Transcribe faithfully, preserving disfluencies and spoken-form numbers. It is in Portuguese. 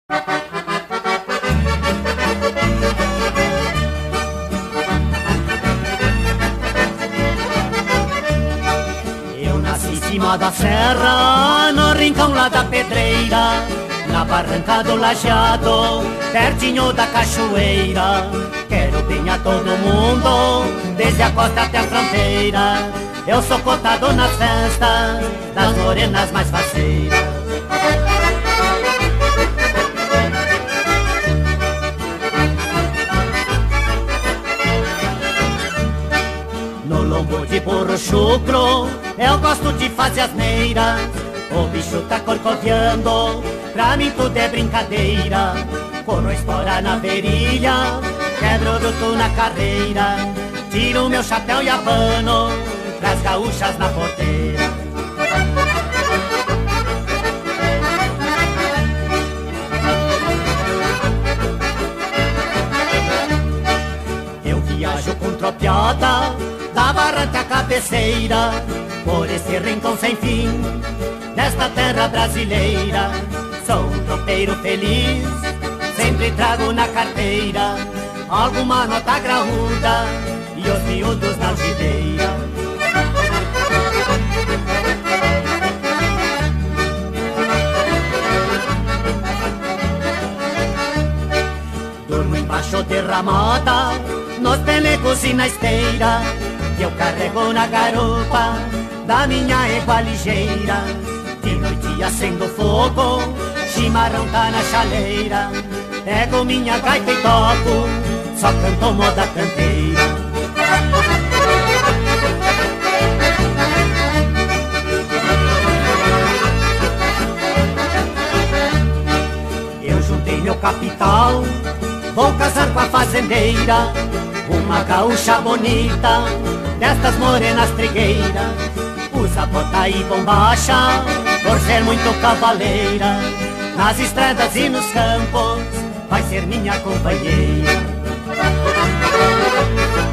Eu nasci em cima da serra, no rincão lá da pedreira, na barranca do lajeado, pertinho da cachoeira. Quero bem a todo mundo, desde a costa até a fronteira. Eu sou cotado nas festas das morenas mais faceiras. No lombo de burro chucro, eu gosto de fazer asneiras. O bicho tá corcoviando, pra mim tudo é brincadeira. Corro espora na virilha, quebro o duto na carreira. Tiro meu chapéu e abano pras gaúchas na porteira. Eu viajo com tropiada, da barranca à cabeceira, por esse rincão sem fim, nesta terra brasileira. Sou um tropeiro feliz, sempre trago na carteira alguma nota graúda e os miúdos na algibeira. Durmo embaixo de ramada, nos pelecos e na esteira, que eu carrego na garupa da minha égua ligeira. De noite acendo fogo, chimarrão tá na chaleira. Pego minha gaita e toco, só canto moda canteira. Eu juntei meu capital, vou casar com a fazendeira, uma gaúcha bonita, destas morenas trigueiras. Usa bota e bombacha, por ser muito cavaleira. Nas estradas e nos campos, vai ser minha companheira.